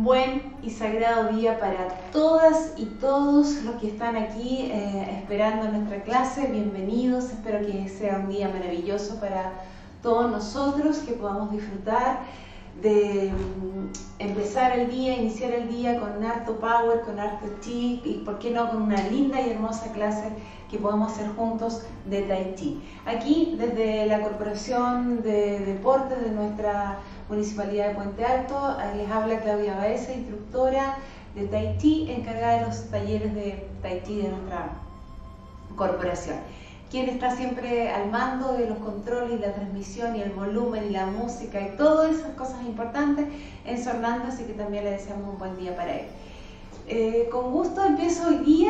buen y sagrado día para todas y todos los que están aquí esperando nuestra clase. Bienvenidos, espero que sea un día maravilloso para todos nosotros, que podamos disfrutar de empezar el día, iniciar el día con harto power, con harto chi y por qué no con una linda y hermosa clase que podemos hacer juntos de Tai Chi. Aquí desde la Corporación de Deportes de nuestra Municipalidad de Puente Alto, les habla Claudia Baeza, instructora de Tai Chi, encargada de los talleres de Tai Chi de nuestra corporación. Quien está siempre al mando de los controles y la transmisión y el volumen y la música y todas esas cosas importantes es Orlando, así que también le deseamos un buen día para él. Con gusto empiezo hoy día.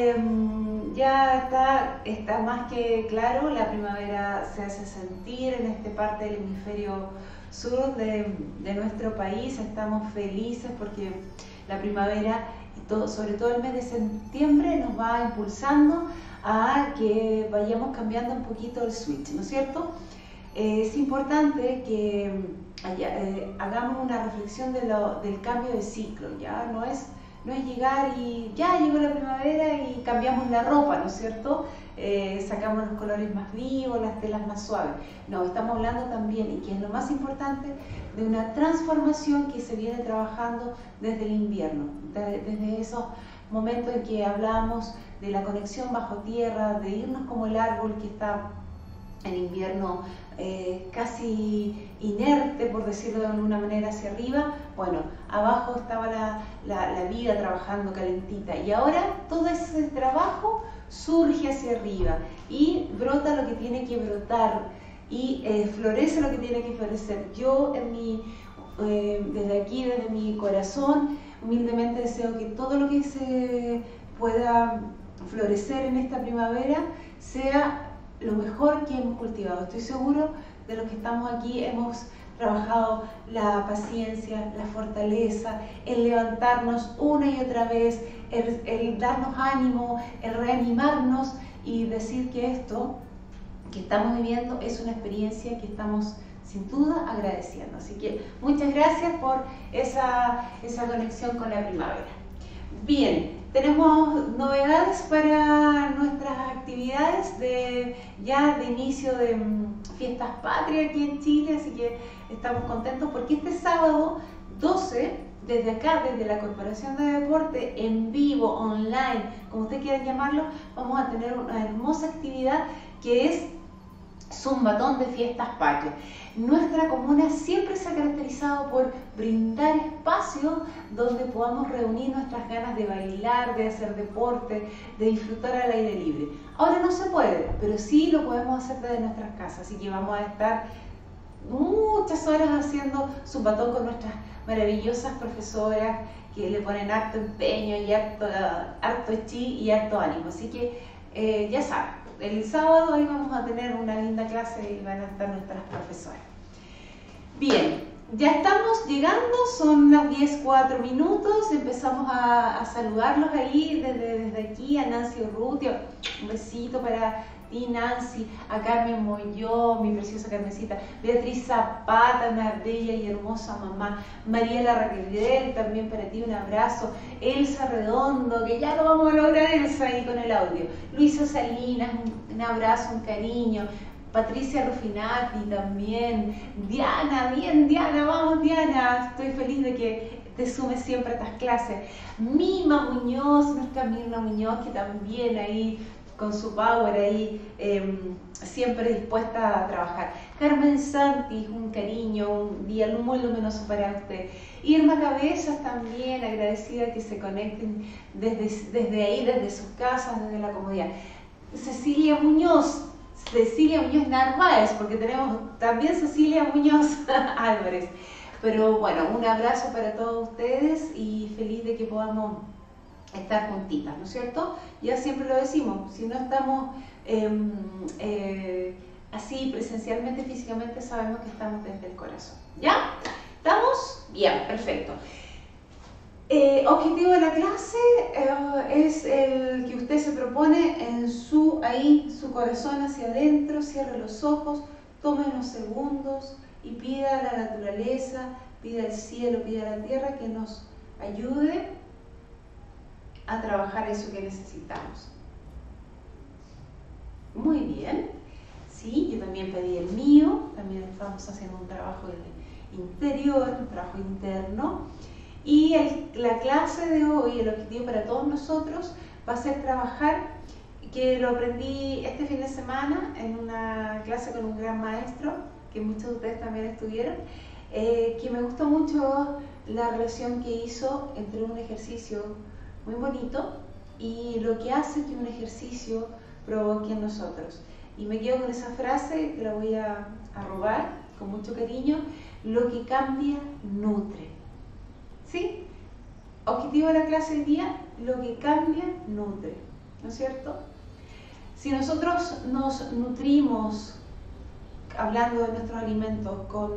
Ya está más que claro, la primavera se hace sentir en esta parte del hemisferio sur de nuestro país. Estamos felices porque la primavera, y sobre todo el mes de septiembre, nos va impulsando a que vayamos cambiando un poquito el switch, ¿no es cierto? Es importante que hagamos una reflexión del cambio de ciclo, ¿ya? No es llegar y ya llegó la primavera y cambiamos la ropa, ¿no es cierto? Sacamos los colores más vivos, las telas más suaves. No, estamos hablando también, y que es lo más importante, de una transformación que se viene trabajando desde el invierno, desde esos momentos en que hablamos de la conexión bajo tierra, de irnos como el árbol que está en invierno casi inerte, por decirlo de alguna manera, hacia arriba. Bueno, abajo estaba la vida trabajando calentita, y ahora todo ese trabajo surge hacia arriba y brota lo que tiene que brotar y florece lo que tiene que florecer. Yo desde aquí, desde mi corazón, humildemente deseo que todo lo que se pueda florecer en esta primavera sea lo mejor que hemos cultivado. Estoy seguro de los que estamos aquí hemos trabajado la paciencia, la fortaleza, el levantarnos una y otra vez, el darnos ánimo, el reanimarnos y decir que esto que estamos viviendo es una experiencia que estamos sin duda agradeciendo. Así que muchas gracias por esa conexión con la primavera. Bien, tenemos novedades para nuestras actividades de inicio de fiestas patrias aquí en Chile, así que estamos contentos porque este sábado 12, desde acá, desde la Corporación de Deporte, en vivo, online, como usted quiera llamarlo, vamos a tener una hermosa actividad que es Zumbatón de Fiestas Patrias. Nuestra comuna siempre se ha caracterizado por brindar espacios donde podamos reunir nuestras ganas de bailar, de hacer deporte, de disfrutar al aire libre. Ahora no se puede, pero sí lo podemos hacer desde nuestras casas, así que vamos a estar muchas horas haciendo Zumbatón con nuestras maravillosas profesoras que le ponen harto empeño y harto chi y harto ánimo. Así que ya saben, el sábado ahí vamos a tener una linda clase y van a estar nuestras profesoras. Bien, ya estamos llegando, son las 10:04, empezamos a saludarlos ahí desde aquí, a Nancy Urrutia, un besito para ti, Nancy, a Carmen Moyó, mi preciosa Carmencita, Beatriz Zapata, una bella y hermosa mamá, Mariela Raquel, también para ti un abrazo, Elsa Redondo, que ya lo vamos a lograr, Elsa, ahí con el audio, Luisa Salinas, un abrazo, un cariño, Patricia Rufinati también, Diana, bien Diana, vamos Diana, estoy feliz de que te sumes siempre a estas clases, Mima Muñoz, nuestra Mirna Muñoz, que también ahí con su power ahí, siempre dispuesta a trabajar. Carmen Santis, un cariño, un día muy luminoso para usted. Irma Cabezas también, agradecida que se conecten desde ahí, desde sus casas, desde la comodidad. Cecilia Muñoz Narváez, porque tenemos también Cecilia Muñoz Álvarez. Pero bueno, un abrazo para todos ustedes y feliz de que podamos estar juntitas, ¿no es cierto? Ya siempre lo decimos, si no estamos así presencialmente, físicamente, sabemos que estamos desde el corazón. ¿Ya? ¿Estamos? Bien, perfecto. Objetivo de la clase es el que usted se propone en su corazón hacia adentro, cierre los ojos, tome unos segundos y pida a la naturaleza, pida al cielo, pida a la tierra que nos ayude a trabajar eso que necesitamos. Muy bien, sí, yo también pedí el mío, también estamos haciendo un trabajo interior, un trabajo interno. Y la clase de hoy, el objetivo para todos nosotros va a ser trabajar, que lo aprendí este fin de semana en una clase con un gran maestro, que muchos de ustedes también estuvieron, que me gustó mucho la relación que hizo entre un ejercicio muy bonito y lo que hace que un ejercicio provoque en nosotros. Y me quedo con esa frase, que la voy a robar con mucho cariño: lo que cambia, nutre. ¿Sí? Objetivo de la clase hoy día: lo que cambia, nutre. ¿No es cierto? Si nosotros nos nutrimos, hablando de nuestros alimentos, con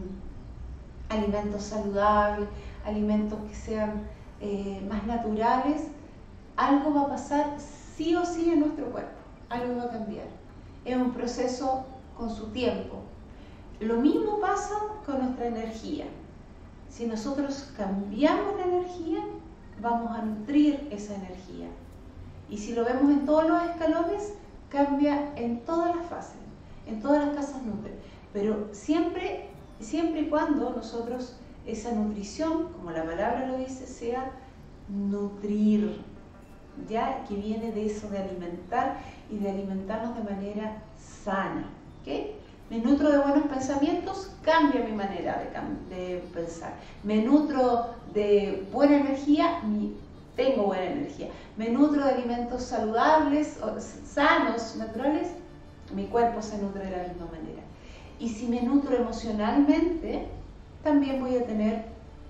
alimentos saludables, alimentos que sean más naturales, algo va a pasar sí o sí en nuestro cuerpo, algo va a cambiar. Es un proceso con su tiempo. Lo mismo pasa con nuestra energía. Si nosotros cambiamos la energía, vamos a nutrir esa energía. Y si lo vemos en todos los escalones, cambia en todas las fases, en todas las casas nutre. Pero siempre y cuando nosotros, esa nutrición, como la palabra lo dice, sea nutrir, ya que viene de eso, de alimentar y de alimentarnos de manera sana. ¿Okay? Me nutro de buenos pensamientos, cambia mi manera de pensar. Me nutro de buena energía, tengo buena energía. Me nutro de alimentos saludables, sanos, naturales, mi cuerpo se nutre de la misma manera. Y si me nutro emocionalmente, también voy a tener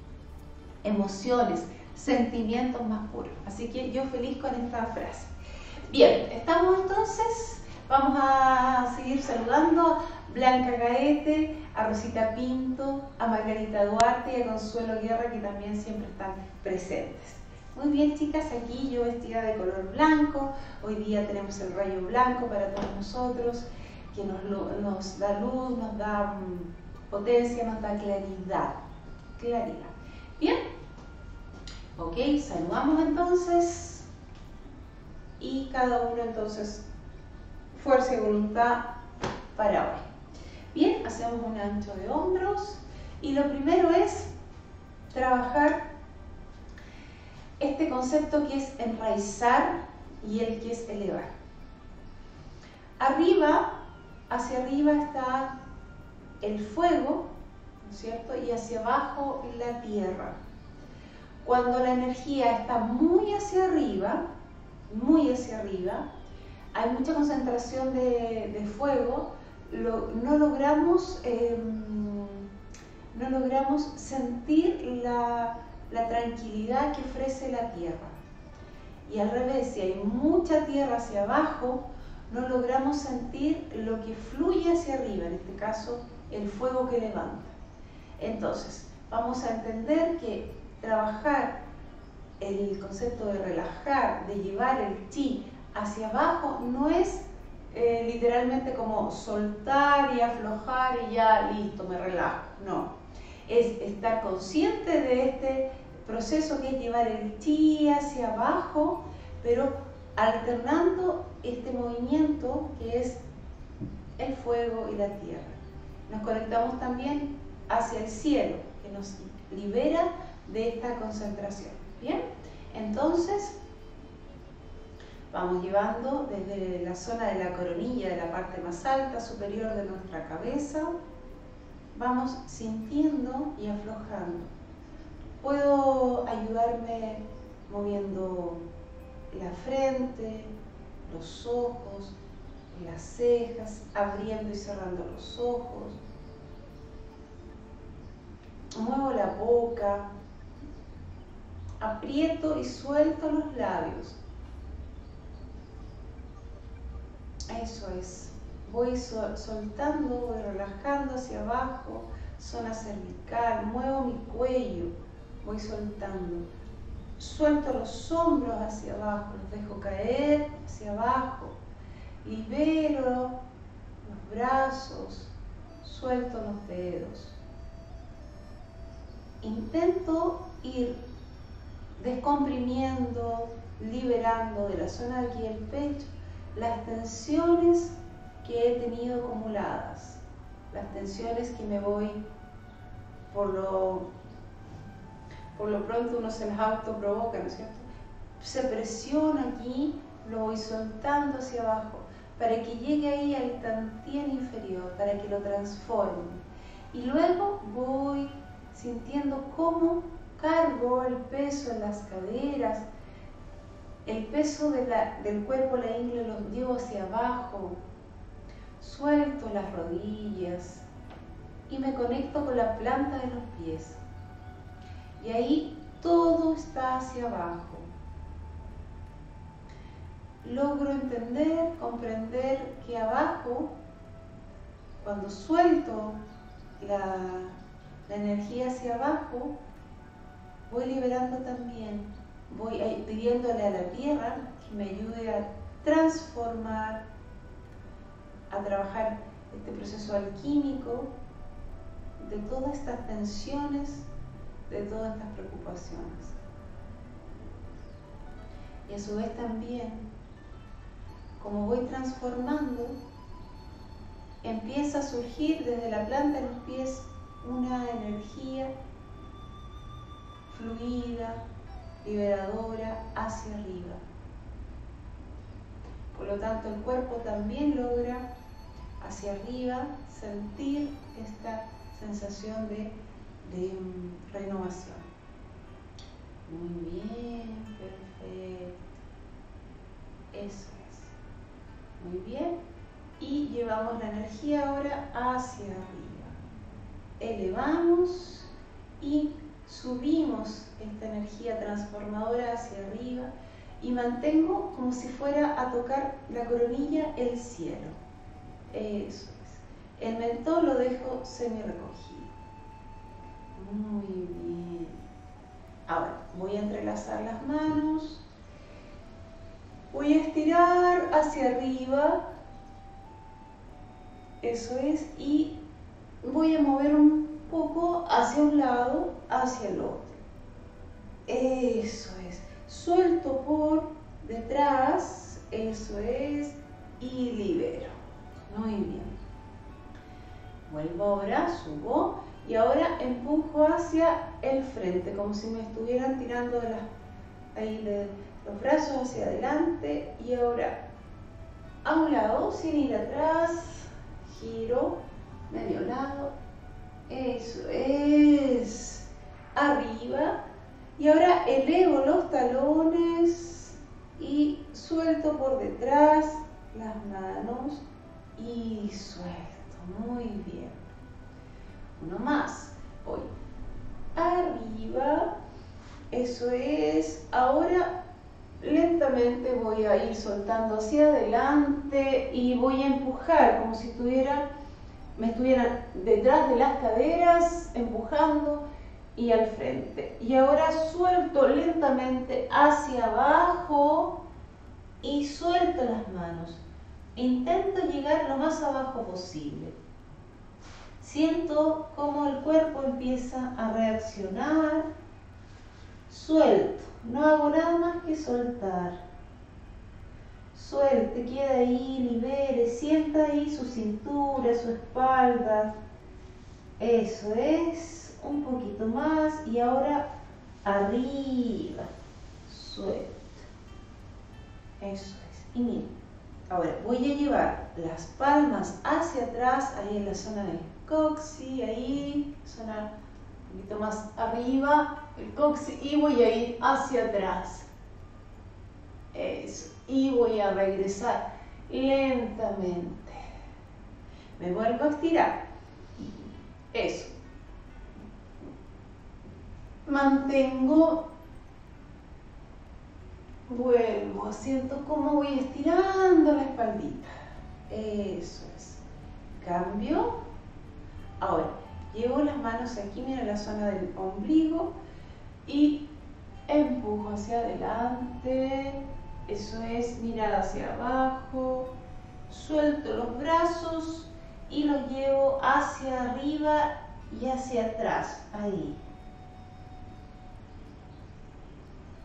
emociones, sentimientos más puros. Así que yo feliz con esta frase. Bien, estamos entonces, vamos a seguir saludando a Blanca Gaete, a Rosita Pinto, a Margarita Duarte y a Consuelo Guerra, que también siempre están presentes. Muy bien, chicas, aquí yo vestida de color blanco. Hoy día tenemos el rayo blanco para todos nosotros, que nos da luz, nos da potencia, nos da claridad. Bien, ok, saludamos entonces. Y cada uno entonces, fuerza y voluntad para hoy. Bien, hacemos un ancho de hombros. Y lo primero es trabajar este concepto que es enraizar y el que es elevar. Hacia arriba está el fuego, ¿no es cierto? Y hacia abajo la tierra. Cuando la energía está muy hacia arriba, hay mucha concentración de fuego, no logramos sentir la tranquilidad que ofrece la tierra. Y al revés, si hay mucha tierra hacia abajo, no logramos sentir lo que fluye hacia arriba, en este caso el fuego que levanta. Entonces, vamos a entender que trabajar el concepto de relajar, de llevar el chi hacia abajo, no es literalmente como soltar y aflojar y ya listo, me relajo. No, es estar consciente de este proceso que es llevar el chi hacia abajo, pero alternando este movimiento que es el fuego y la tierra. Nos conectamos también hacia el cielo, que nos libera de esta concentración. Bien, entonces vamos llevando desde la zona de la coronilla, de la parte más alta, superior de nuestra cabeza, vamos sintiendo y aflojando. Puedo ayudarme moviendo la frente, los ojos, las cejas, abriendo y cerrando los ojos. Muevo la boca, aprieto y suelto los labios. Eso es. Voy soltando, voy relajando hacia abajo, zona cervical, muevo mi cuello, voy soltando. Suelto los hombros hacia abajo, los dejo caer hacia abajo. Libero los brazos, suelto los dedos. Intento ir descomprimiendo, liberando de la zona de aquí del pecho las tensiones que he tenido acumuladas, las tensiones que me voy, por lo pronto uno se las autoprovoca, ¿no es cierto? Se presiona aquí, lo voy soltando hacia abajo, para que llegue ahí al tantien inferior, para que lo transforme. Y luego voy sintiendo cómo cargo el peso en las caderas, el peso del cuerpo, la ingle, lo llevo hacia abajo, suelto las rodillas y me conecto con la planta de los pies. Y ahí todo está hacia abajo. Logro entender, comprender que abajo, cuando suelto la energía hacia abajo, voy liberando también, voy pidiéndole a la tierra que me ayude a transformar, a trabajar este proceso alquímico de todas estas tensiones, de todas estas preocupaciones. Y a su vez también, como voy transformando, empieza a surgir desde la planta de los pies una energía fluida, liberadora hacia arriba. Por lo tanto, el cuerpo también logra hacia arriba sentir esta sensación de renovación. Muy bien, perfecto. Eso es. Muy bien. Y llevamos la energía ahora hacia arriba. Elevamos y subimos esta energía transformadora hacia arriba y mantengo como si fuera a tocar la coronilla el cielo. Eso es. El mentón lo dejo semi recogido. Muy bien. Ahora voy a entrelazar las manos. Voy a estirar hacia arriba. Eso es. Y voy a mover un poco hacia un lado, hacia el otro. Eso es. Suelto por detrás. Eso es. Y libero. Muy bien. Vuelvo ahora, subo. Y ahora empujo hacia el frente, como si me estuvieran tirando de los brazos hacia adelante. Y ahora a un lado, sin ir atrás, giro, medio lado. Eso es. Arriba. Y ahora elevo los talones y suelto por detrás las manos y suelto. Muy bien. Uno más. Voy arriba. Eso es. Ahora lentamente voy a ir soltando hacia adelante y voy a empujar como si me estuviera detrás de las caderas, empujando y al frente. Y ahora suelto lentamente hacia abajo y suelto las manos. Intento llegar lo más abajo posible. Siento cómo el cuerpo empieza a reaccionar. Suelto. No hago nada más que soltar. Suelte, queda ahí, libere. Sienta ahí su cintura, su espalda. Eso es. Un poquito más. Y ahora arriba. Suelto. Eso es. Y mira. Ahora voy a llevar las palmas hacia atrás, ahí en la zona del coxis, ahí, zona un poquito más arriba, el coxis, y voy a ir hacia atrás. Eso, y voy a regresar lentamente. Me vuelvo a estirar. Eso. Mantengo. Vuelvo, siento cómo voy estirando la espaldita. Eso es. Cambio. Ahora, llevo las manos aquí, mira la zona del ombligo y empujo hacia adelante. Eso es, mirar hacia abajo. Suelto los brazos y los llevo hacia arriba y hacia atrás. Ahí.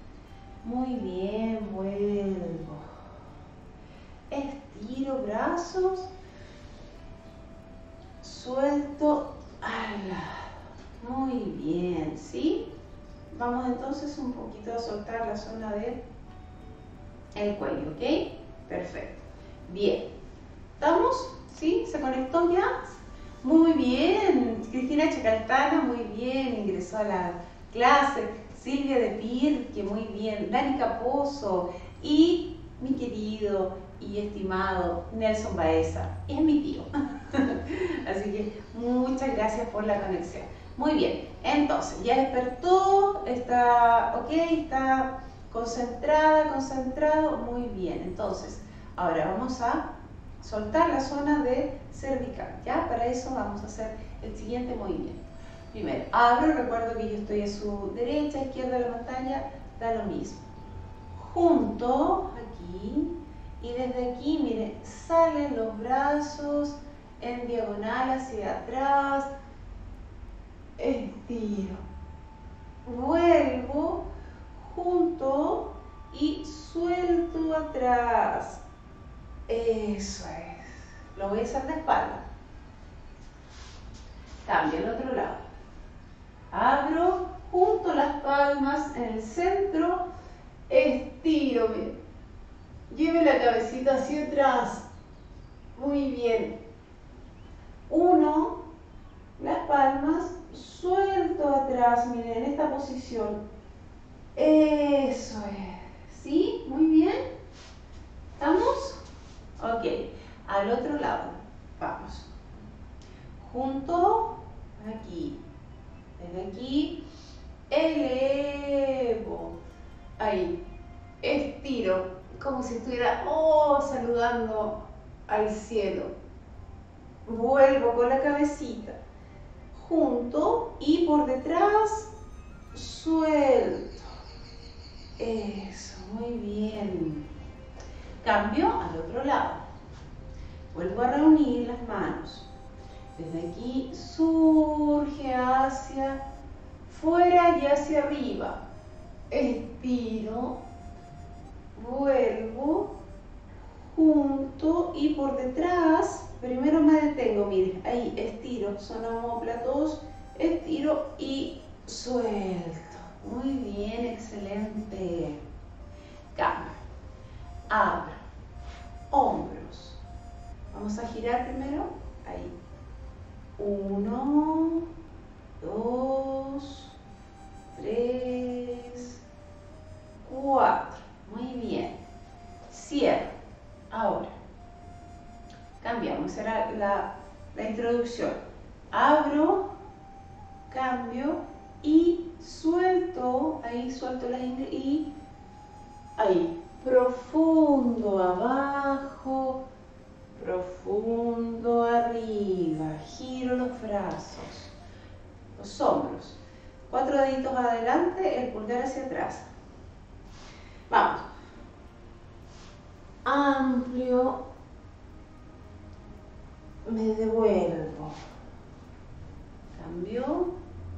Muy bien, vuelvo. Estiro brazos. Suelto al lado. Muy bien, ¿sí? Vamos entonces un poquito a soltar la zona del cuello, ¿ok? Perfecto. Bien. ¿Estamos? ¿Sí? ¿Se conectó ya? Muy bien. Cristina Chacaltana, muy bien. Ingresó a la clase. Silvia de Pirque, muy bien. Dani Caposo y mi querido y estimado Nelson Baeza. Es mi tío. Así que muchas gracias por la conexión. Muy bien. Entonces, ya despertó. Está ok. Está concentrada, concentrado. Muy bien. Entonces, ahora vamos a soltar la zona de cervical, ¿ya? Para eso vamos a hacer el siguiente movimiento. Primero, abro, recuerdo que yo estoy a su derecha, izquierda de la pantalla, da lo mismo. Junto, aquí, y desde aquí, miren, salen los brazos en diagonal hacia atrás, estiro, vuelvo, junto y suelto atrás. Eso es. Lo voy a hacer de espalda. Cambio al otro lado. Abro, junto las palmas en el centro, estiro, bien. Lleve la cabecita hacia atrás. Muy bien. Uno, las palmas, suelto atrás, miren, en esta posición. Eso es. ¿Sí? Muy bien. ¿Estamos? Ok. Al otro lado. Vamos. Junto, aquí. Desde aquí, elevo. Ahí. Estiro. Como si estuviera saludando al cielo. Vuelvo con la cabecita. Junto y por detrás, suelto. Eso, muy bien. Cambio al otro lado. Vuelvo a reunir las manos. Desde aquí surge hacia fuera y hacia arriba. Estiro, vuelvo, junto y por detrás. Primero me detengo, miren, ahí estiro, son omóplatos, estiro y suelto. Muy bien, excelente. Cambio. Abro. Hombros. Vamos a girar primero. Ahí. 1, 2, 3, 4. Muy bien. Cierro. Ahora. Cambiamos. Será la introducción. Abro. Cambio. Y suelto. Ahí suelto la ingle. Y ahí. Profundo abajo. Profundo arriba, giro los brazos, los hombros, 4 deditos adelante, el pulgar hacia atrás. Vamos. Amplio, me devuelvo. Cambio.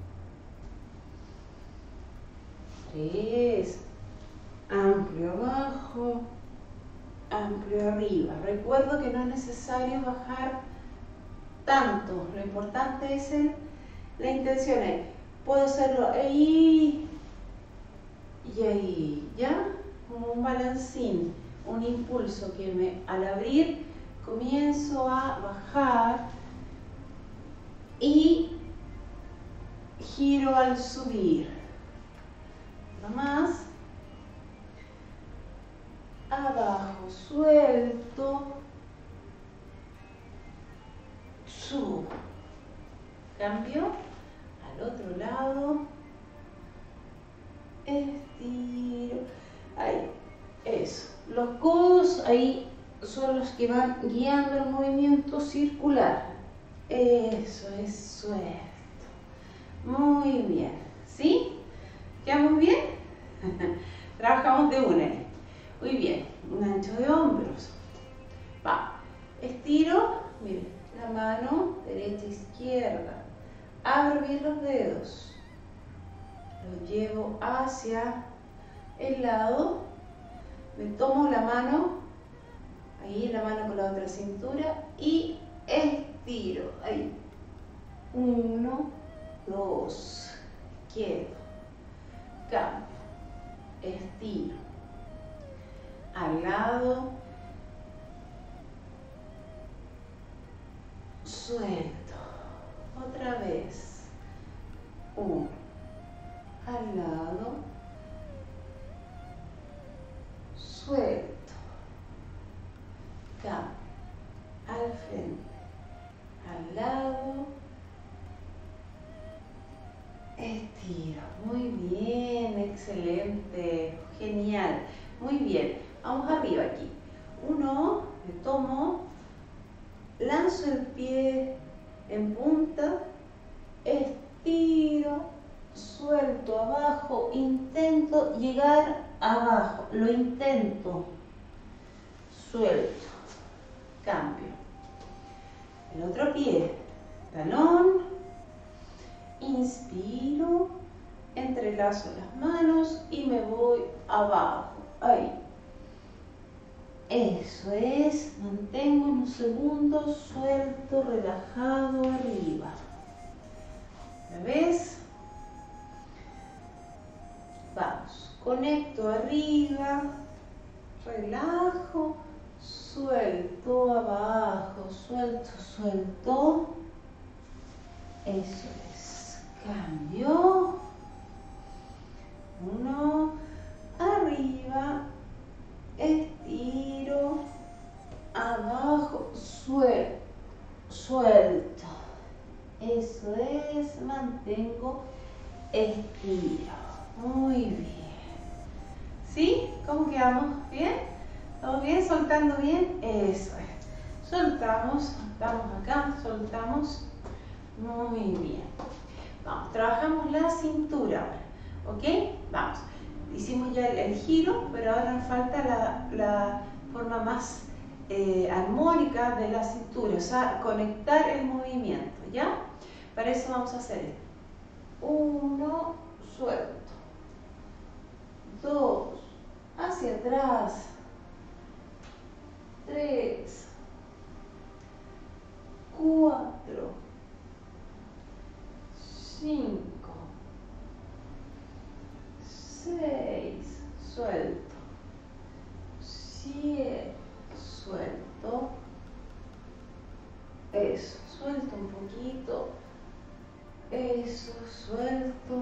3. Amplio abajo. Amplio arriba. Recuerdo que no es necesario bajar tanto. Lo importante es la intención. Puedo hacerlo ahí y ahí, ¿ya? Como un balancín, un impulso que al abrir comienzo a bajar y giro al subir. No más. Abajo, suelto, subo, cambio, al otro lado, estiro, ahí, eso, los codos ahí son los que van guiando el movimiento circular, eso es, suelto, muy bien, ¿sí? ¿Quedamos bien? Trabajamos de una. Muy bien, un ancho de hombros. Va, estiro, miren, la mano derecha, izquierda. Abro bien los dedos. Los llevo hacia el lado, me tomo la mano, ahí la mano con la otra cintura y estiro, ahí, 1, 2, quieto, cambio, estiro, al lado, suelto, otra vez, 1, al lado, suelto, cambio, al frente, al lado, estiro, muy bien, excelente, genial, muy bien, vamos arriba aquí, 1, me tomo, lanzo el pie en punta, estiro, suelto abajo, intento llegar abajo, lo intento, suelto, cambio, el otro pie, talón, inspiro, entrelazo las manos y me voy abajo, ahí. Eso es, mantengo unos segundos, suelto, relajado, arriba. ¿La ves? Vamos, conecto arriba, relajo, suelto abajo, suelto, suelto. Eso es, cambio. 1, arriba, estiro, abajo, suelto, suelto. Eso es, mantengo, estiro. Muy bien. ¿Sí? ¿Cómo quedamos? ¿Bien? ¿Todo bien? ¿Soltando bien? Eso es. Soltamos, estamos acá, soltamos. Muy bien. Vamos, trabajamos la cintura ahora. ¿Ok? Vamos. Hicimos ya el giro, pero ahora nos falta la forma más armónica de la cintura, o sea, conectar el movimiento, ¿ya? Para eso vamos a hacer esto. 1, suelto. 2, hacia atrás. 3, 4, 5, 6, suelto, 7, suelto, eso, suelto un poquito, eso, suelto,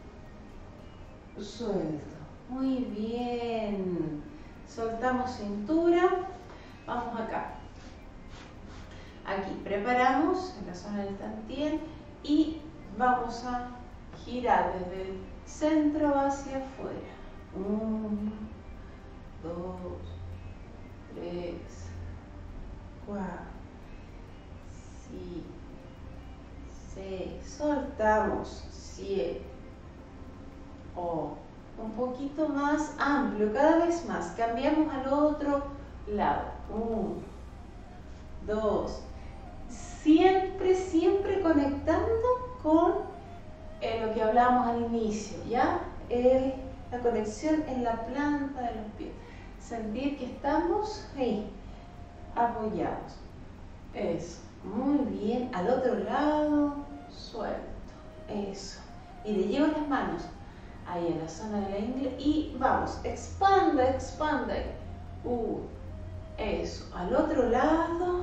suelto, muy bien, soltamos cintura, vamos acá, aquí preparamos en la zona del tantien y vamos a girar desde el centro hacia afuera. 1, 2, 3, 4, 5, 6, soltamos, 7, un poquito más amplio, cada vez más, cambiamos al otro lado. 1, 2, siempre, siempre conectando con lo que hablábamos al inicio, ¿ya? La conexión en la planta de los pies. Sentir que estamos ahí, apoyados. Eso, muy bien. Al otro lado, suelto. Eso. Y le llevo las manos ahí en la zona de la ingle y vamos, expanda, expanda. Eso. Al otro lado,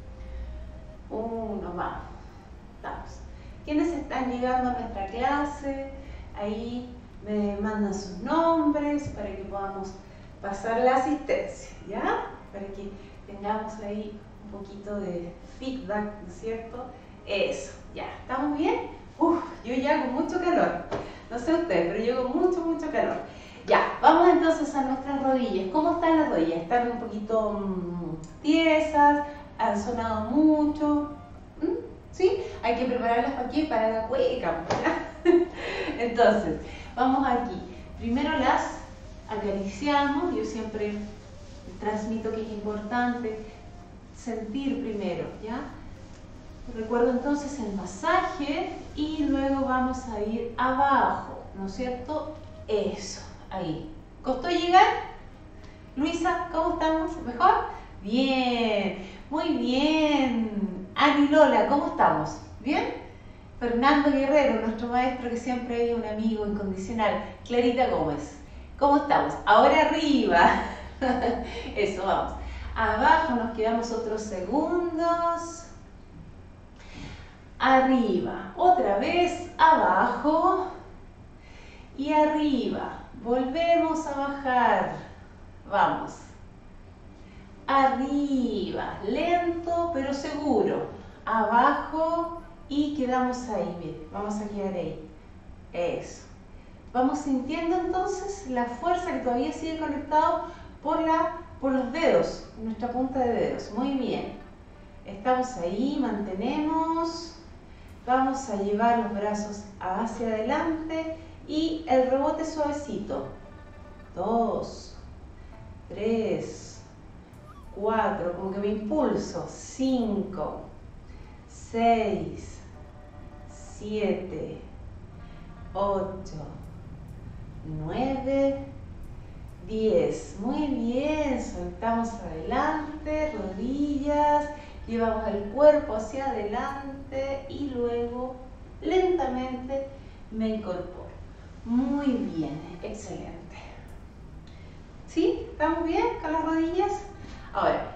1, vamos. Vamos. ¿Quiénes están llegando a nuestra clase? Ahí me mandan sus nombres para que podamos pasar la asistencia, ¿ya? Para que tengamos ahí un poquito de feedback, ¿no es cierto? Eso, ya, ¿estamos bien? Yo ya con mucho calor, no sé usted, pero yo con mucho calor. Ya, vamos entonces a nuestras rodillas. ¿Cómo están las rodillas? ¿Están un poquito tiesas? ¿Han sonado mucho? ¿Sí? Hay que prepararlas para aquí, para la cueca. Entonces, vamos aquí. Primero las acariciamos. Yo siempre transmito que es importante sentir primero, ¿ya? Recuerdo entonces el masaje y luego vamos a ir abajo, ¿no es cierto? Eso, ahí. ¿Costó llegar? Luisa, ¿cómo estamos? ¿Mejor? Bien, muy bien. Ani Lola, ¿cómo estamos? ¿Bien? Fernando Guerrero, nuestro maestro que siempre es un amigo incondicional. Clarita Gómez, ¿cómo estamos? Ahora arriba. Eso, vamos. Abajo nos quedamos otros segundos. Arriba, otra vez, abajo y arriba. Volvemos a bajar. Vamos. Arriba, lento pero seguro. Abajo y quedamos ahí. Bien, vamos a quedar ahí. Eso. Vamos sintiendo entonces la fuerza que todavía sigue conectado por los dedos, nuestra punta de dedos. Muy bien. Estamos ahí, mantenemos. Vamos a llevar los brazos hacia adelante y el rebote suavecito. 2, 3, 4, como que me impulso. 5, 6, 7, 8, 9, 10. Muy bien, soltamos adelante, rodillas, llevamos el cuerpo hacia adelante y luego lentamente me incorporo. Muy bien, excelente. ¿Sí? ¿Estamos bien con las rodillas? Ahora,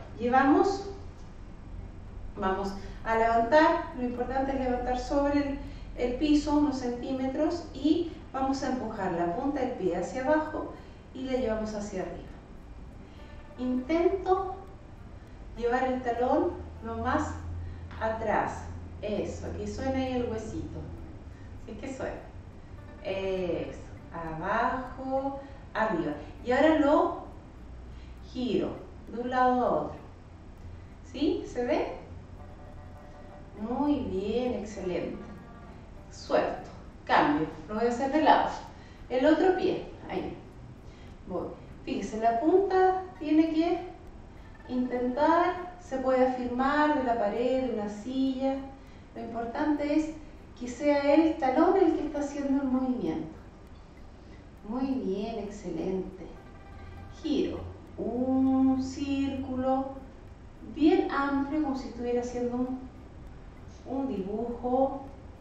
vamos a levantar, lo importante es levantar sobre el piso unos centímetros y vamos a empujar la punta del pie hacia abajo y la llevamos hacia arriba. Intento llevar el talón lo más atrás. Eso, que suene ahí el huesito. ¿Sí que suena? Eso, abajo, arriba. Y ahora lo giro de un lado a otro. ¿Sí? ¿Se ve? Muy bien, excelente. Suelto, cambio, lo voy a hacer de lado. El otro pie, ahí. Voy. Fíjese, la punta tiene que intentar, se puede afirmar de la pared, de una silla. Lo importante es que sea el talón el que está haciendo el movimiento. Muy bien, excelente. Giro un círculo bien amplio, como si estuviera haciendo un dibujo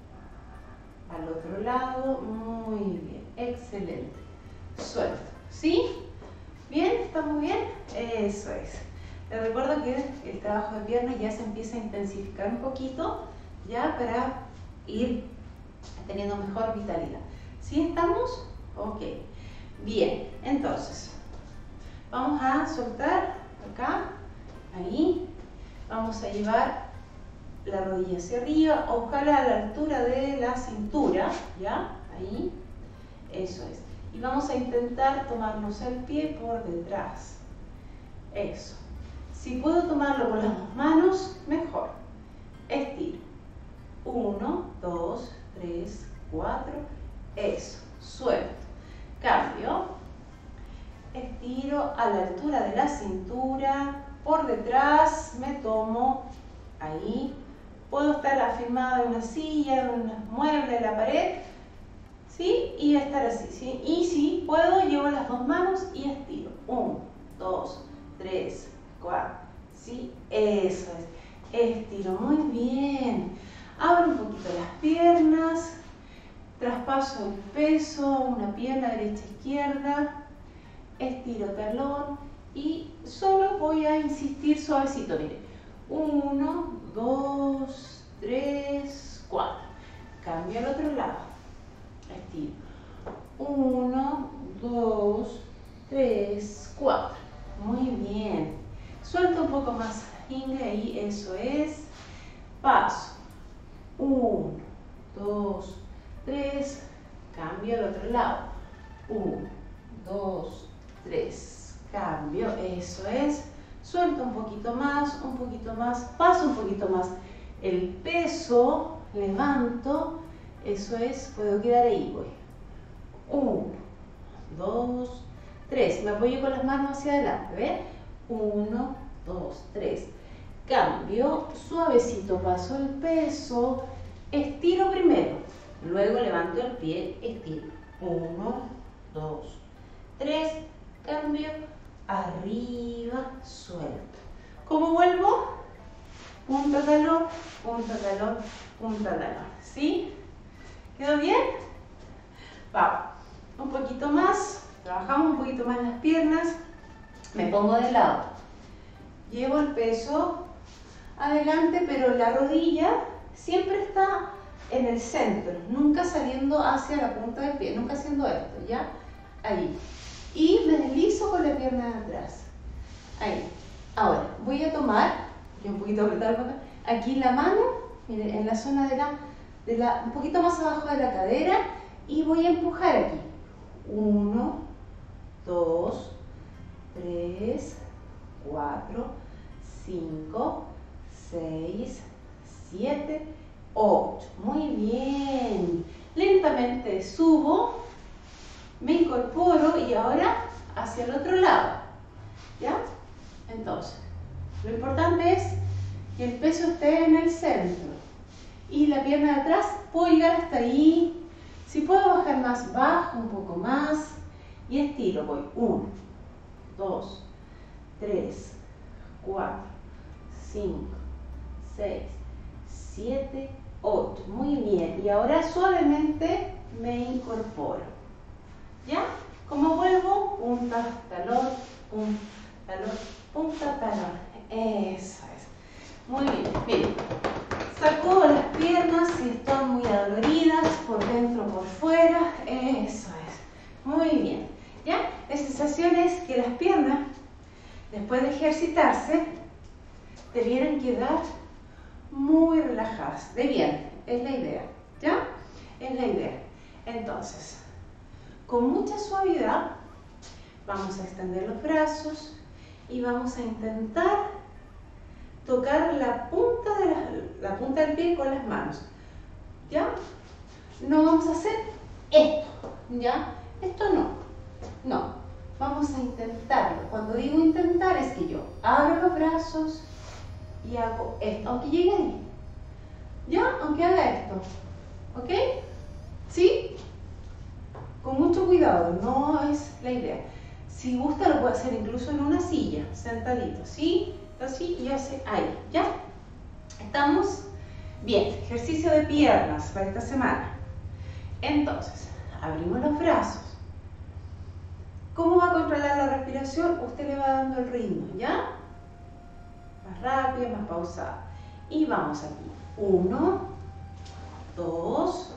al otro lado. Muy bien, excelente. Suelto. ¿Sí? ¿Bien? ¿Estamos bien? Eso es. Les recuerdo que el trabajo de piernas ya se empieza a intensificar un poquito, ya para ir teniendo mejor vitalidad. ¿Sí estamos? Ok. Bien, entonces, vamos a soltar acá, ahí. Vamos a llevar la rodilla hacia arriba, ojalá a la altura de la cintura, ¿ya? Ahí. Eso es. Y vamos a intentar tomarnos el pie por detrás. Eso. Si puedo tomarlo con las dos manos, mejor. Estiro. 1, 2, 3, 4. Eso. Suelto. Cambio. Estiro a la altura de la cintura. Por detrás me tomo ahí. Puedo estar afirmada en una silla, en un mueble, de la pared. ¿Sí? Y estar así, ¿sí? Y si puedo, llevo las dos manos y estiro. 1, 2, 3, 4. ¿Sí? Eso es. Estiro. Muy bien. Abro un poquito las piernas. Traspaso el peso, una pierna derecha, izquierda. Estiro talón. Y solo voy a insistir suavecito. Mire. 1, 2, 3, 4. Cambio al otro lado. Estiro. 1, 2, 3, 4. Muy bien. Suelto un poco más. Ingle ahí, eso es. Paso. 1, 2, 3. Cambio al otro lado. 1, 2, 3. Cambio, eso es. Suelto un poquito más, paso un poquito más. El peso, levanto. Eso es, puedo quedar ahí, voy. 1, 2, 3. Me apoyo con las manos hacia adelante, ¿ven? 1, 2, 3. Cambio, suavecito paso el peso. Estiro primero, luego levanto el pie, estiro. 1, 2, 3. cambio, arriba, suelto. ¿Cómo vuelvo? Punta, talón, punta, talón, punta, talón. ¿Sí? ¿Quedó bien? Vamos. Un poquito más. Trabajamos un poquito más las piernas. Me pongo de lado. Llevo el peso adelante, pero la rodilla siempre está en el centro. Nunca saliendo hacia la punta del pie. Nunca haciendo esto, ¿ya? Ahí. Y me deslizo con la pierna de atrás. Ahí. Ahora, voy a tomar, que un poquito apretado, aquí la mano, miren, en la zona un poquito más abajo de la cadera, y voy a empujar aquí. 1, 2, 3, 4, 5, 6, 7, 8. Muy bien. Lentamente subo, me incorporo y ahora hacia el otro lado. ¿Ya? Entonces, lo importante es que el peso esté en el centro y la pierna de atrás, puedo llegar hasta ahí. Si puedo bajar más, bajo un poco más y estiro. Voy 1, 2, 3, 4, 5, 6, 7, 8. Muy bien. Y ahora suavemente me incorporo. ¿Ya? ¿Cómo vuelvo? Punta, talón, punta, talón, punta, talón. Eso es. Muy bien. Miren. Saco las piernas si están muy adoloridas, por dentro o por fuera. Eso es. Muy bien. ¿Ya? La sensación es que las piernas, después de ejercitarse, debieran quedar muy relajadas. De bien. Es la idea. ¿Ya? Es la idea. Entonces, con mucha suavidad, vamos a extender los brazos y vamos a intentar tocar la punta del pie con las manos. ¿Ya? No vamos a hacer esto. ¿Ya? Esto no. No. Vamos a intentarlo. Cuando digo intentar es que yo abro los brazos y hago esto. Aunque llegue ahí. ¿Ya? Aunque haga esto. ¿Ok? ¿Sí? Con mucho cuidado, no es la idea. Si gusta lo puede hacer incluso en una silla, sentadito, ¿sí? Así y hace ahí, ¿ya? ¿Estamos? Bien, ejercicio de piernas para esta semana. Entonces, abrimos los brazos. ¿Cómo va a controlar la respiración? Usted le va dando el ritmo, ¿ya? Más rápido, más pausado. Y vamos aquí. 1, 2,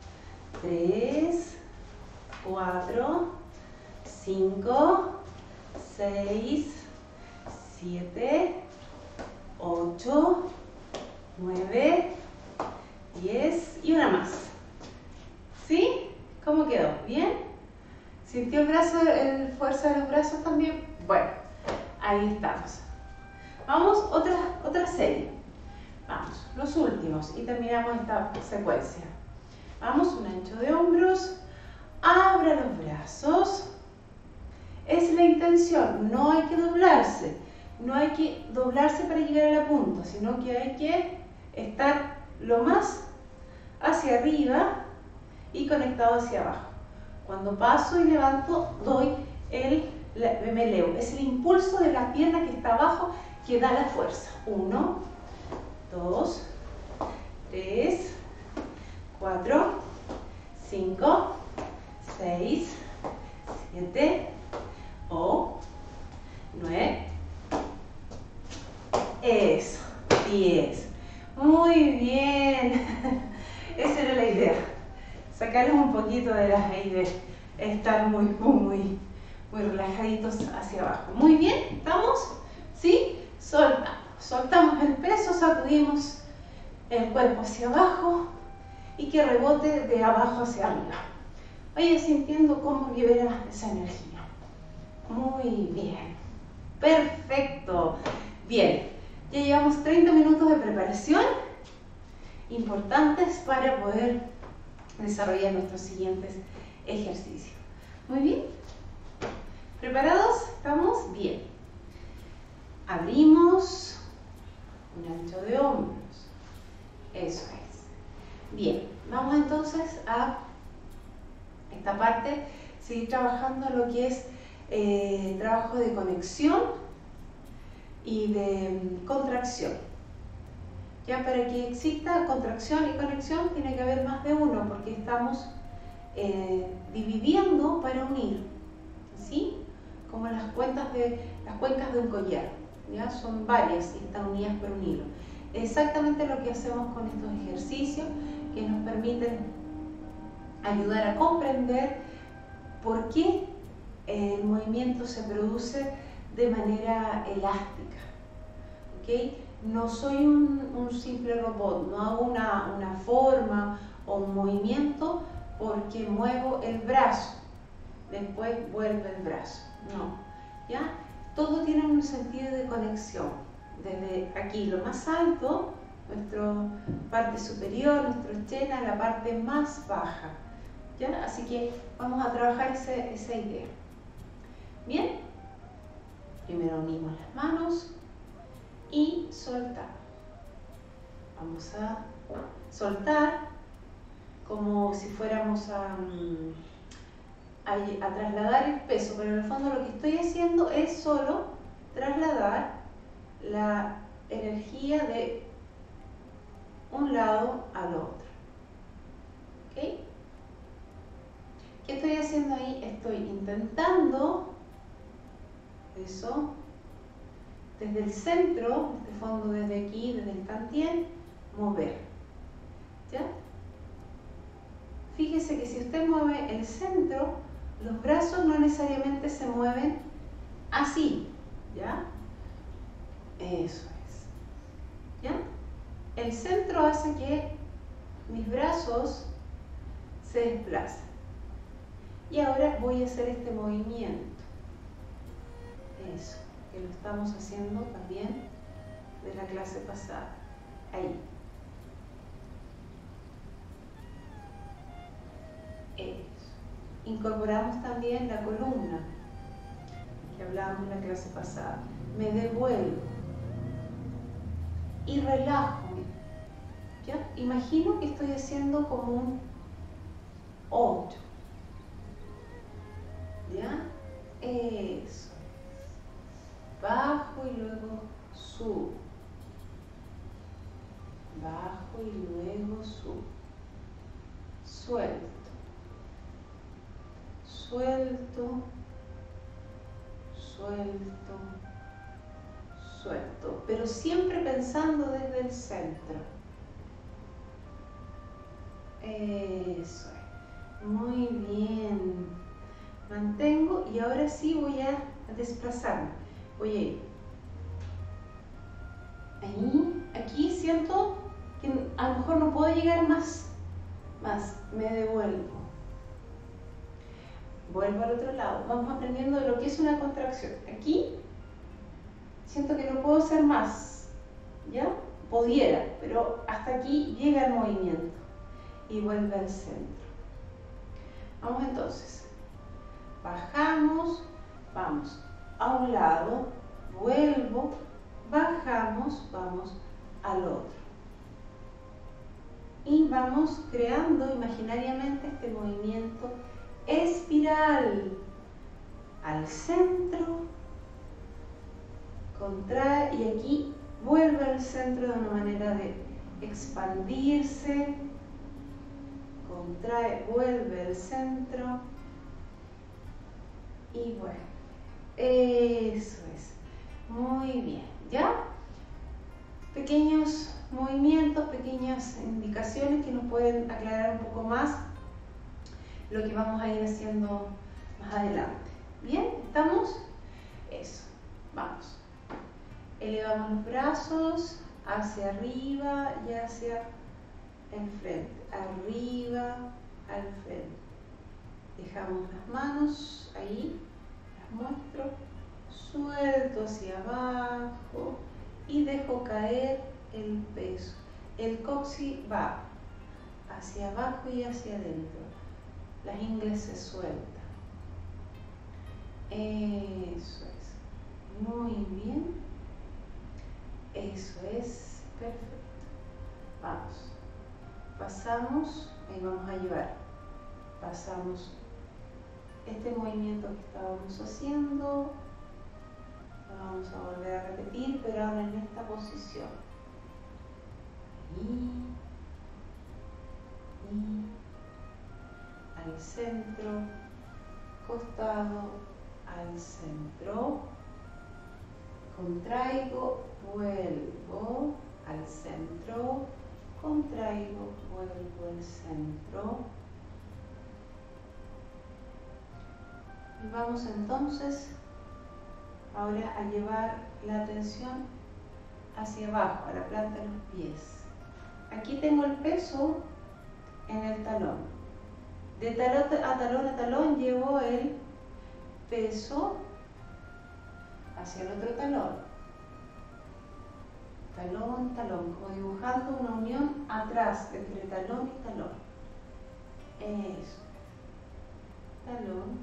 3, 4, 5, 6, 7, 8, 9, 10 y una más. ¿Sí? ¿Cómo quedó? ¿Bien? ¿Sintió el brazo, el fuerza de los brazos también? Bueno, ahí estamos. Vamos, otra serie. Vamos, los últimos y terminamos esta secuencia. Vamos, un ancho de hombros. Abra los brazos. Es la intención, no hay que doblarse. No hay que doblarse para llegar a la punta, sino que hay que estar lo más hacia arriba y conectado hacia abajo. Cuando paso y levanto, me elevo. Es el impulso de la pierna que está abajo que da la fuerza. 1, 2, 3, 4, 5, 6, 7, 8, 9, eso, 10. Muy bien. Esa era la idea. Sacarles un poquito de las ahí de estar muy relajaditos hacia abajo. Muy bien, ¿estamos? ¿Sí? Soltamos. Soltamos el peso, sacudimos el cuerpo hacia abajo y que rebote de abajo hacia arriba. Vaya sintiendo cómo libera esa energía. Muy bien. Perfecto. Bien. Ya llevamos 30 minutos de preparación importantes para poder desarrollar nuestros siguientes ejercicios. Muy bien. ¿Preparados? ¿Estamos? Bien. Abrimos un ancho de hombros. Eso es. Bien. Vamos entonces a esta parte, seguir trabajando lo que es trabajo de conexión y de contracción. Ya para que exista contracción y conexión tiene que haber más de uno, porque estamos dividiendo para unir, ¿sí? Como las cuencas de un collar, ¿ya? Son varias y están unidas por un hilo. Exactamente lo que hacemos con estos ejercicios que nos permiten ayudar a comprender por qué el movimiento se produce de manera elástica, ¿ok? No soy un simple robot, no hago una forma o un movimiento porque muevo el brazo, después vuelve el brazo, no, ¿ya? Todo tiene un sentido de conexión, desde aquí lo más alto, nuestra parte superior, nuestro chena, la parte más baja, ¿ya? Así que vamos a trabajar esa idea. Bien, primero unimos las manos y soltamos. Vamos a soltar como si fuéramos a trasladar el peso, pero en el fondo lo que estoy haciendo es solo trasladar la energía de un lado al otro. ¿Ok? ¿Qué estoy haciendo ahí? Estoy intentando eso desde el centro, este fondo desde aquí, desde el tantien, mover. ¿Ya? Fíjese que si usted mueve el centro, los brazos no necesariamente se mueven así, ¿ya? Eso es. ¿Ya? El centro hace que mis brazos se desplacen. Y ahora voy a hacer este movimiento. Eso, que lo estamos haciendo también de la clase pasada. Ahí. Eso. Incorporamos también la columna que hablábamos en la clase pasada. Me devuelvo y relajo. ¿Ya? Imagino que estoy haciendo como un 8. ¿Ya? Eso. Bajo y luego subo. Bajo y luego subo. Suelto. Suelto. Suelto. Suelto. Pero siempre pensando desde el centro. Eso es. Muy bien. Mantengo y ahora sí voy a desplazarme. Voy a ir. Ahí, aquí siento que a lo mejor no puedo llegar más. Me devuelvo. Vuelvo al otro lado. Vamos aprendiendo de lo que es una contracción. Aquí siento que no puedo hacer más. ¿Ya? Pudiera, pero hasta aquí llega el movimiento. Y vuelve al centro. Vamos entonces. Bajamos, vamos a un lado, vuelvo, bajamos, vamos al otro. Y vamos creando imaginariamente este movimiento espiral al centro, contrae y aquí vuelve al centro de una manera de expandirse, contrae, vuelve al centro y bueno, eso es, muy bien, ¿ya? Pequeños movimientos, pequeñas indicaciones que nos pueden aclarar un poco más lo que vamos a ir haciendo más adelante. ¿Bien? ¿Estamos? Eso, vamos. Elevamos los brazos hacia arriba y hacia el frente, arriba, al frente. Dejamos las manos ahí, las muestro, suelto hacia abajo y dejo caer el peso. El coxis va hacia abajo y hacia adentro. Las ingles se sueltan. Eso es. Muy bien. Eso es. Perfecto. Vamos. Pasamos, ahí vamos a llevar. Pasamos este movimiento. movimiento que estábamos haciendo. Lo vamos a volver a repetir, pero ahora en esta posición. Y al centro, costado, al centro, contraigo, vuelvo al centro, contraigo, vuelvo al centro. Y vamos entonces ahora a llevar la atención hacia abajo, a la planta de los pies. Aquí tengo el peso en el talón. De talón a talón llevo el peso hacia el otro talón. Talón, talón, como dibujando una unión atrás entre talón y talón. Eso. Talón,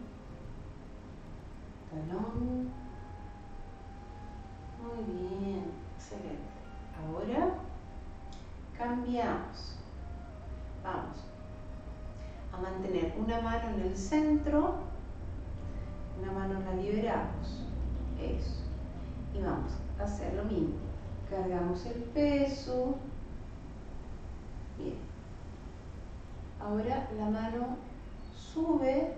talón. Muy bien, excelente. Ahora cambiamos. Vamos a mantener una mano en el centro, una mano la liberamos. Eso. Y vamos a hacer lo mismo. Cargamos el peso. Bien. Ahora la mano sube,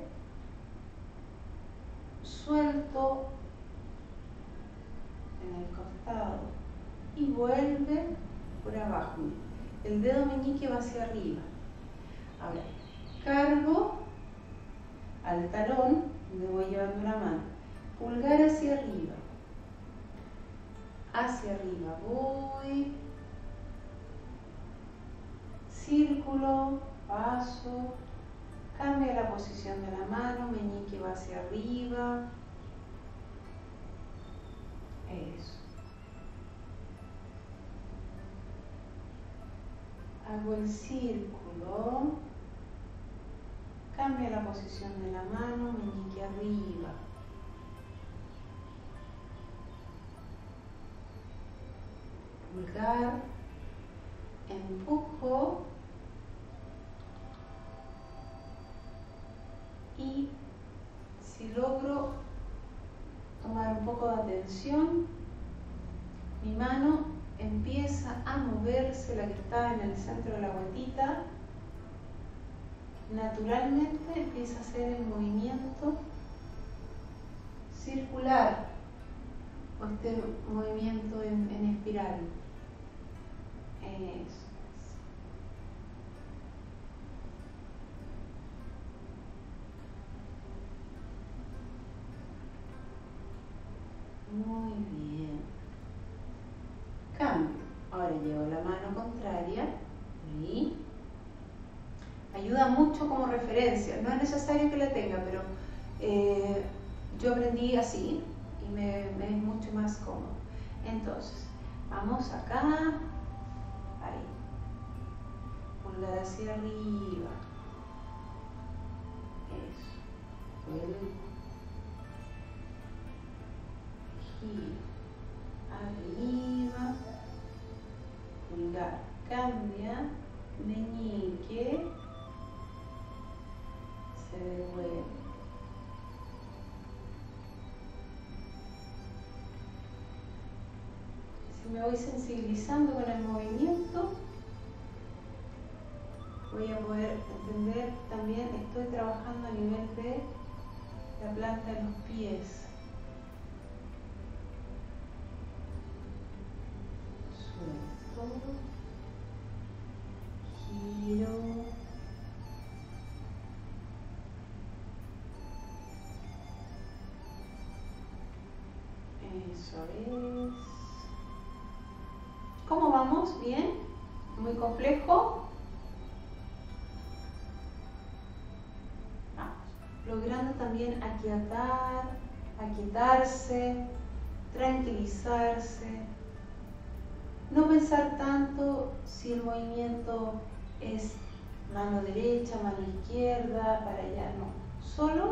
suelto en el costado y vuelve por abajo. El dedo meñique va hacia arriba. Ahora cargo al talón, donde voy llevando la mano, pulgar hacia arriba. Hacia arriba voy, círculo, paso, cambia la posición de la mano, meñique va hacia arriba. Eso. Hago el círculo, cambia la posición de la mano, meñique arriba. Pulgar, empujo y si logro tomar un poco de atención, mi mano empieza a moverse, la que está en el centro de la guatita, naturalmente empieza a hacer el movimiento circular o este movimiento en espiral. Eso. Muy bien. Cambio. Ahora llevo la mano contraria y ayuda mucho como referencia. No es necesario que la tenga, pero yo aprendí así y me es mucho más cómodo. Entonces, vamos acá, ahí, pulgar hacia arriba, eso, vuelvo, giro, arriba, pulgar, cambia, meñique, se devuelve. Me voy sensibilizando con el movimiento, voy a poder entender también, estoy trabajando a nivel de la planta de los pies. Suelto, giro, eso es. ¿Cómo vamos? ¿Bien? ¿Muy complejo? Vamos. Logrando también aquietarse, tranquilizarse. No pensar tanto si el movimiento es mano derecha, mano izquierda, para allá, no. Solo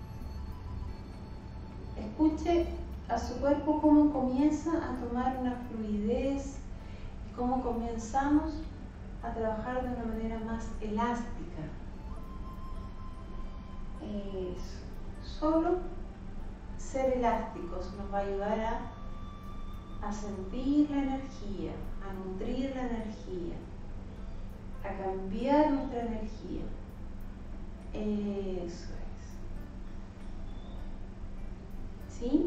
escuche a su cuerpo cómo comienza a tomar una fluidez, cómo comenzamos a trabajar de una manera más elástica. Eso. solo ser elásticos nos va a ayudar a sentir la energía, a nutrir la energía, a cambiar nuestra energía. Eso es. ¿Sí?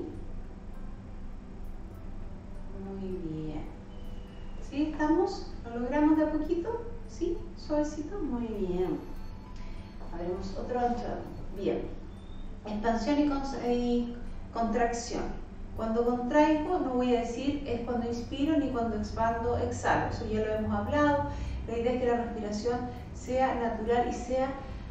Muy bien. ¿Sí? ¿Estamos? ¿Lo logramos de a poquito? ¿Sí? ¿Suavecito? Muy bien. Haremos otro entrado. Bien. Expansión y contracción. Cuando contraigo, no voy a decir es cuando inspiro ni cuando expando, exhalo. Eso ya lo hemos hablado. La idea es que la respiración sea natural y sea,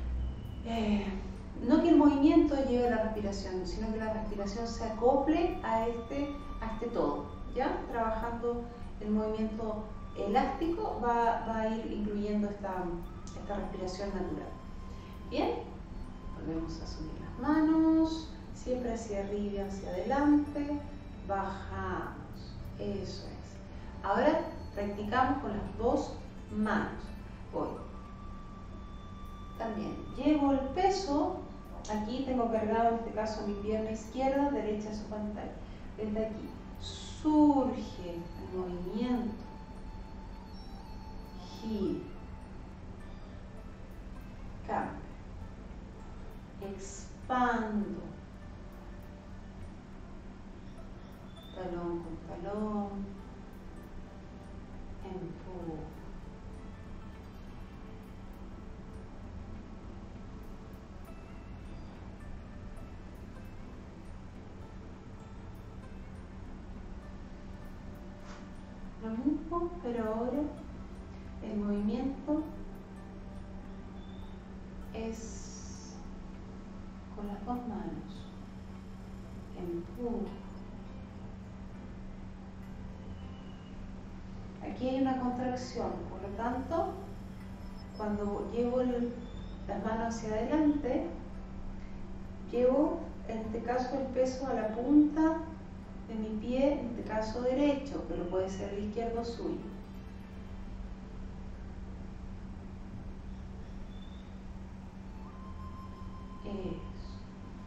no que el movimiento lleve a la respiración, sino que la respiración se acople a este todo. ¿Ya? Trabajando el movimiento elástico va a ir incluyendo esta respiración natural. Bien, volvemos a subir las manos, siempre hacia arriba y hacia adelante, bajamos, eso es. Ahora practicamos con las dos manos. Voy. También llevo el peso, aquí tengo cargado en este caso mi pierna izquierda, derecha su pantalla. Desde aquí surge el movimiento, giro, cambio, expando, talón con talón, empujo. Lo mismo, pero ahora el movimiento es con las dos manos. Empujo. Aquí hay una contracción, por lo tanto, cuando llevo las manos hacia adelante, llevo en este caso el peso a la punta de mi pie, en este caso derecho, pero puede ser el izquierdo suyo. Eso.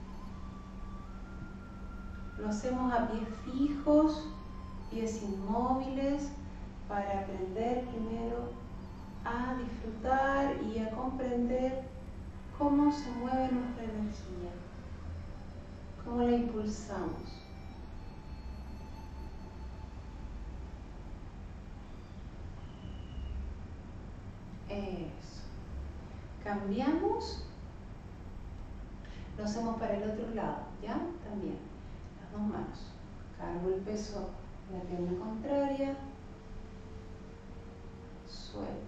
Lo hacemos a pies fijos, pies inmóviles, para aprender primero a disfrutar y a comprender cómo se mueve nuestra energía, cómo la impulsamos. Eso. Cambiamos, lo hacemos para el otro lado, ¿ya? También, las dos manos. Cargo el peso en la pierna contraria, suelto.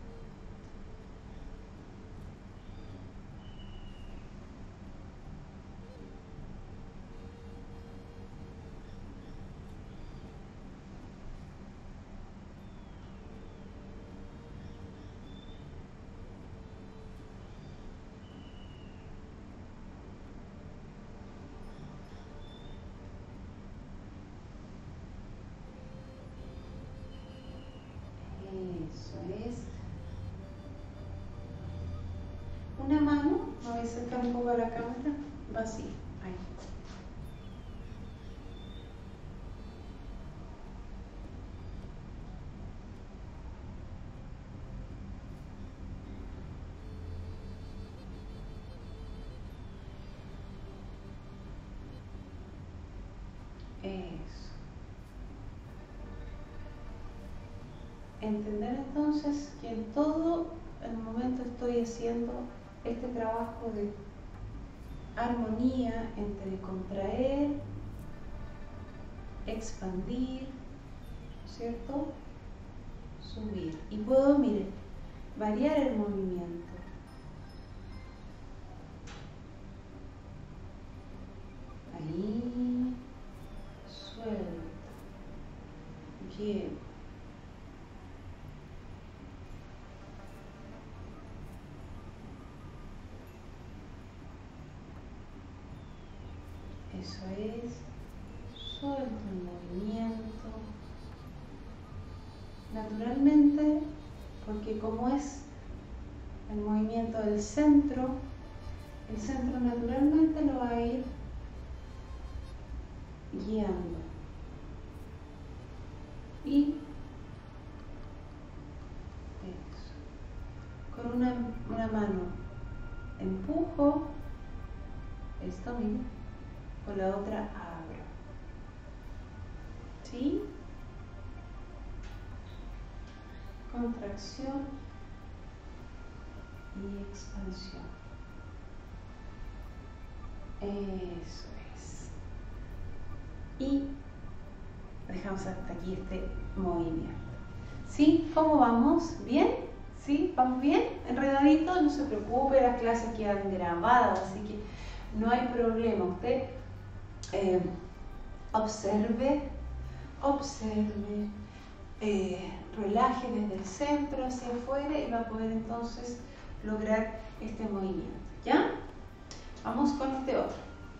Eso es. Una mano, me voy a acercar un poco a la cámara, va así, ahí. Eso. Entender entonces que en todo el momento estoy haciendo este trabajo de armonía entre contraer, expandir, ¿cierto? Subir. Y puedo, miren, variar el movimiento. Ahí, suelto, llevo. Eso es, suelto el movimiento. Naturalmente, porque como es el movimiento del centro, el centro naturalmente lo va a ir guiando. Y eso. Con una mano empujo, esto mismo, con la otra abro. ¿Sí? Contracción y expansión. Eso es. Y dejamos hasta aquí este movimiento. ¿Sí? ¿Cómo vamos? ¿Bien? ¿Sí? ¿Vamos bien? ¿Enredaditos? No se preocupe, las clases quedan grabadas, así que no hay problema. Usted observe, relaje desde el centro hacia afuera y va a poder entonces lograr este movimiento. ¿Ya? Vamos con este otro.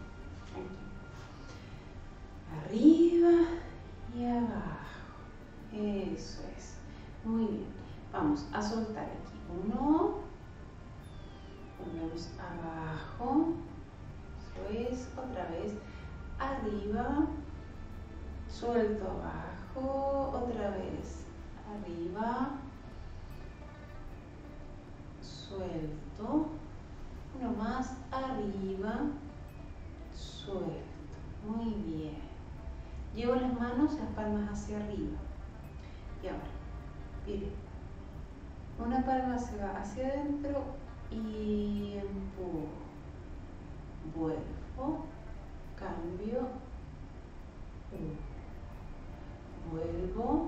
Aquí. Arriba y abajo. Eso es. Muy bien. Vamos a soltar aquí. Uno. Ponemos abajo. Eso es. Otra vez. Arriba. Suelto abajo. Otra vez. Arriba. Suelto. Uno más. Arriba. Suelto. Muy bien. Llevo las manos, las palmas hacia arriba. Y ahora, miren, una palma se va hacia adentro y empujo. Vuelvo, cambio, vuelvo.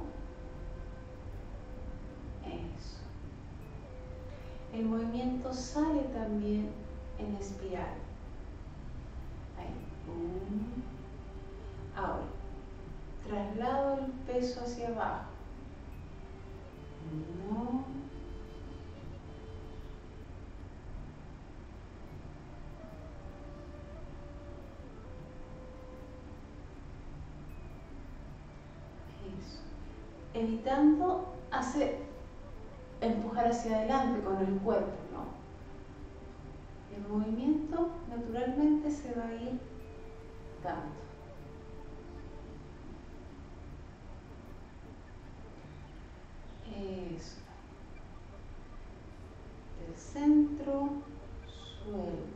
Eso. El movimiento sale también en espiral. Ahí. Ahora, traslado el peso hacia abajo. Uno. Eso. Evitando empujar hacia adelante con el cuerpo, ¿no? El movimiento naturalmente se va a ir dando. Eso. Del centro, suelto.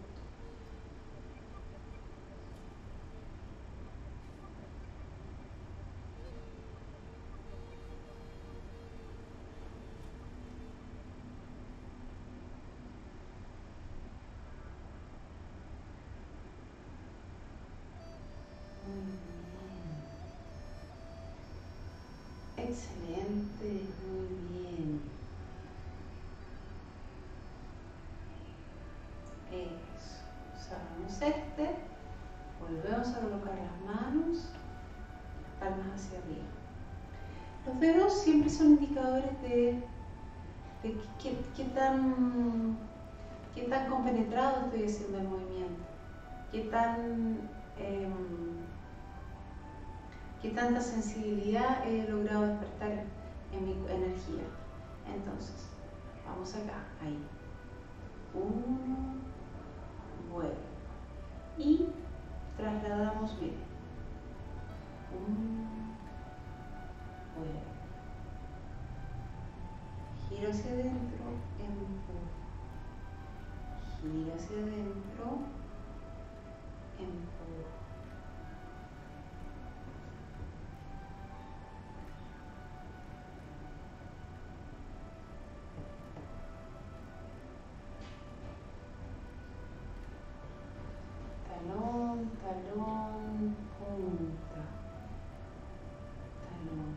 Excelente, muy bien. Eso. Usamos volvemos a colocar las manos, palmas hacia arriba. Los dedos siempre son indicadores de qué tan compenetrado estoy haciendo el movimiento, qué tanta sensibilidad he logrado despertar en mi energía. Entonces, vamos acá, ahí. Uno, vuelvo. Y trasladamos, miren. Uno, vuelvo. Giro hacia adentro, empujo. Giro hacia adentro, empujo. Talón, talón, punta. Talón.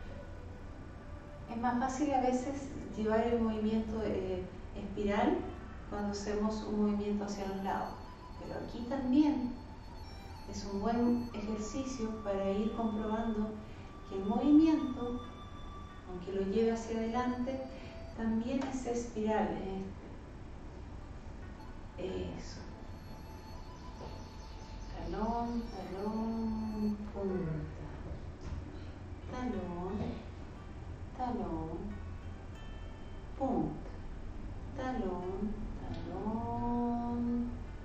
Es más fácil a veces llevar el movimiento espiral cuando hacemos un movimiento hacia los lados, pero aquí también es un buen ejercicio para ir comprobando que el movimiento, aunque lo lleve hacia adelante, también es espiral. Eso. Talón, talón, punta. Talón, talón, punta. Talón, talón,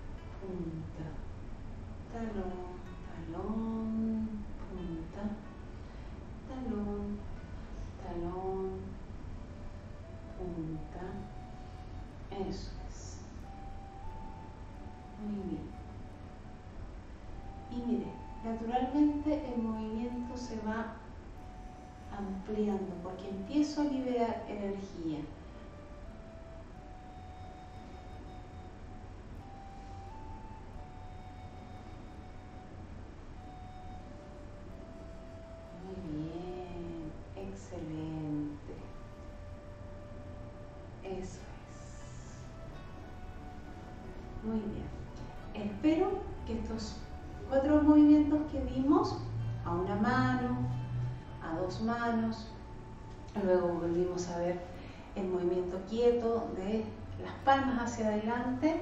ampliando, porque empiezo a liberar energía. Muy bien, excelente. Eso es. Muy bien. Espero que estos 4 movimientos que vimos, a una mano, a 2 manos, luego volvimos a ver el movimiento quieto de las palmas hacia adelante,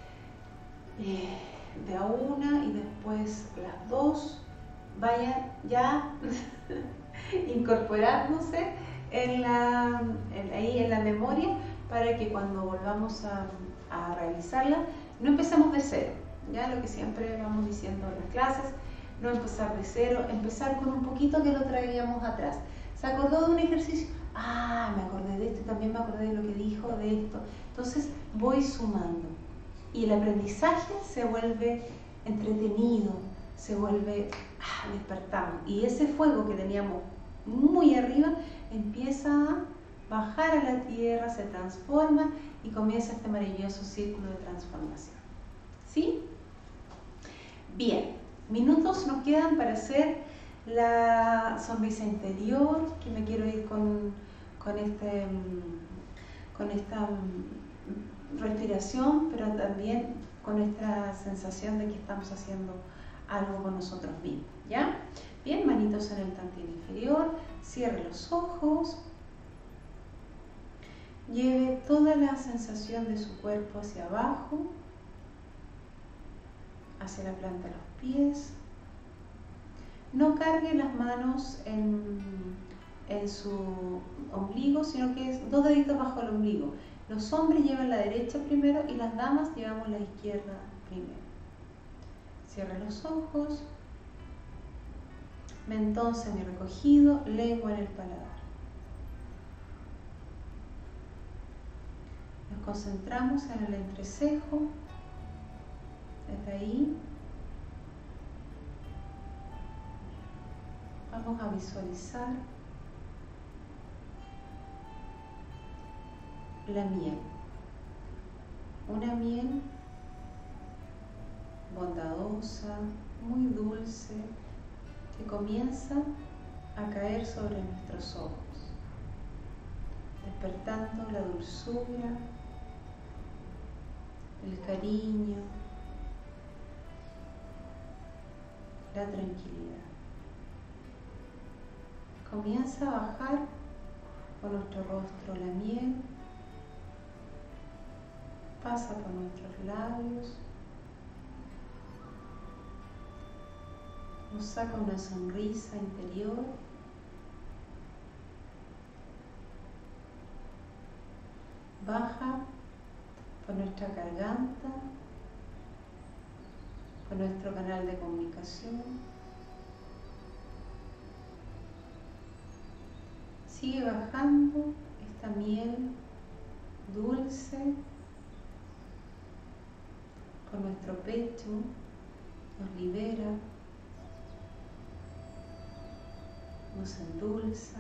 de a una y después las 2, vayan ya incorporándose ahí en la memoria, para que cuando volvamos a realizarla no empecemos de cero, ya lo que siempre vamos diciendo en las clases, no empezar de cero, empezar con un poquito que lo traíamos atrás. ¿Se acordó de un ejercicio? Ah, me acordé de esto y también me acordé de lo que dijo de esto. Entonces voy sumando y el aprendizaje se vuelve entretenido, se vuelve despertamos, y ese fuego que teníamos muy arriba empieza a bajar a la tierra, se transforma y comienza este maravilloso círculo de transformación. ¿Sí? Bien, minutos nos quedan para hacer la sonrisa interior, que me quiero ir con esta respiración, pero también con esta sensación de que estamos haciendo algo con nosotros mismos, ¿ya? Bien, manitos en el tantín inferior, cierre los ojos, lleve toda la sensación de su cuerpo hacia abajo, hacia la planta de los pies. No cargue las manos en su ombligo, sino que es 2 deditos bajo el ombligo. Los hombres llevan la derecha primero y las damas llevamos la izquierda primero. Cierre los ojos, mentón semi-recogido, lengua en el paladar. Nos concentramos en el entrecejo, desde ahí vamos a visualizar la miel, una miel bondadosa, muy dulce, que comienza a caer sobre nuestros ojos, despertando la dulzura, el cariño, la tranquilidad. Comienza a bajar por nuestro rostro la miel, pasa por nuestros labios, nos saca una sonrisa interior, baja por nuestra garganta, por nuestro canal de comunicación, sigue bajando esta miel dulce por nuestro pecho, nos libera, nos endulza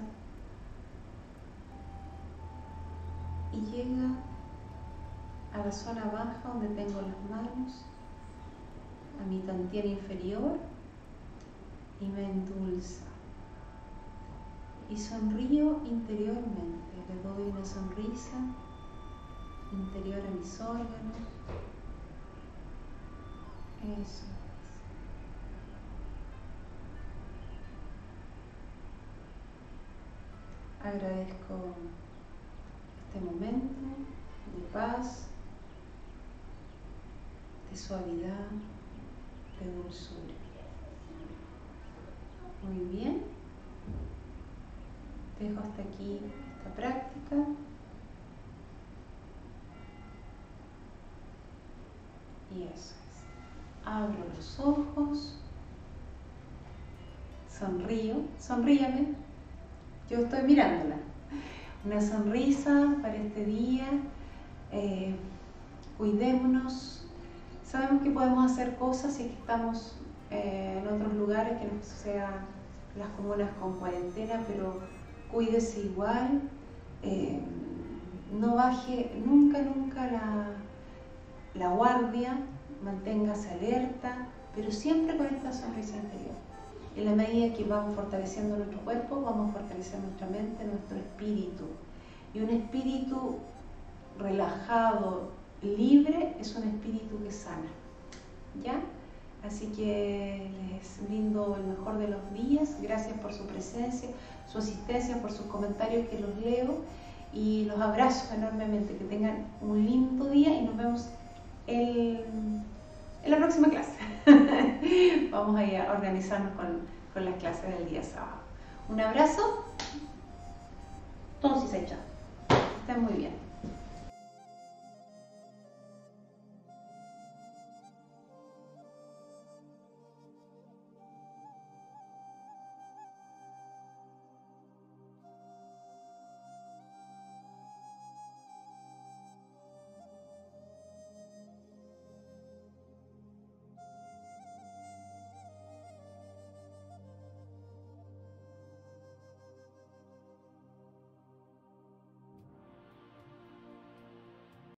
y llega a la zona baja donde tengo las manos, a mi tantien inferior, y me endulza. Y sonrío interiormente, le doy una sonrisa interior a mis órganos. Eso es. Agradezco este momento de paz, de suavidad, de dulzura. Muy bien. Dejo hasta aquí esta práctica. Y eso es. Abro los ojos. Sonrío. Sonríame. Yo estoy mirándola. Una sonrisa para este día. Cuidémonos. Sabemos que podemos hacer cosas y que estamos en otros lugares que no sean las comunas con cuarentena, pero cuídese igual, no baje nunca la guardia, manténgase alerta, pero siempre con esta sonrisa interior. En la medida que vamos fortaleciendo nuestro cuerpo, vamos a fortalecer nuestra mente, nuestro espíritu. Y un espíritu relajado, libre, es un espíritu que sana. ¿Ya? Así que les brindo el mejor de los días. Gracias por su presencia, su asistencia, por sus comentarios que los leo. Y los abrazo enormemente. Que tengan un lindo día y nos vemos en la próxima clase. Vamos a ir a organizarnos con las clases del día sábado. Un abrazo. Todos y se echan. Estén muy bien.